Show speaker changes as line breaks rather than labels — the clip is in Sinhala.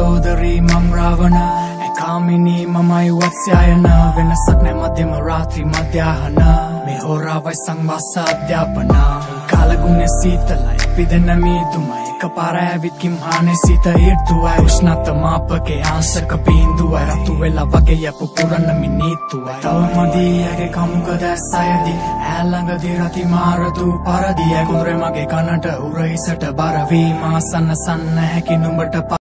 සෝදරී මං රාවණ කාමිනී මමයි වත්ස්යායන වෙනසක් නැ මධ්‍යම රාත්‍රී මධ්‍යාහන මේ හෝරාවයි සංවාස අධ්‍යාපන කාලගුණේ සීතලයි පිදෙන මීදුමයි එකපාර ඇවිත් කිම්හානේ සිත ඊර්තුවයි උෂ්ණත මාපකේ ආංශක බිඳුවයි රතු වෙලා වගේ යපු පුරන්න මිනිත්තුවයි තවමදී ඇගේ කමුක දැස්සයදී ඈළඟදී රති මාරතු පරදී ඇගුරේ මගේ කනට උරහිසට බර වීම ආසන්න සන්න හැකි නුඹට